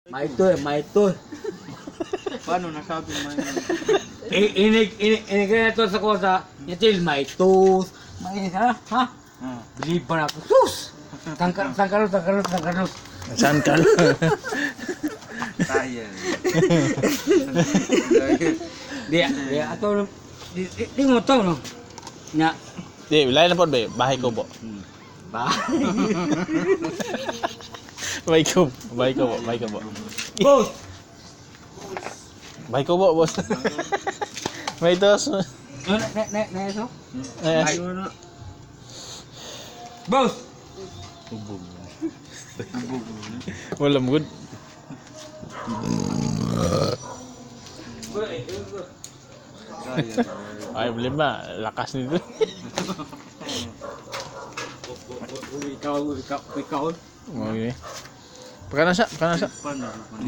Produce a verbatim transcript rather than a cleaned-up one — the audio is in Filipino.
Maitoy, maitoy. Paano nasabi mo yun? Inig, inig, inig na ito sa kosa. Yatil, maitos. Mainig ka na, ha? Ah. Bilib pa na ako. Sus! Tangkal, tangkalos, tangkalos, tangkalos. Saan ka? Tayo. Di, di, ato, di, di, di mo to, no? Nga, Di, lain na po ba? Bahay ko po. ba? Bahay ko. Bahay ko po. Bahay ko po. Boss! Bahay ko po, boss. May tos. Ano, na, na, na, na, ito? Ay, Ay, ano? Boss! walang good. Ay, beli ba? Lakas nito. Ikaw, ikaw, ikaw. Okay. Pagka nasa, pagka nasa. Paano?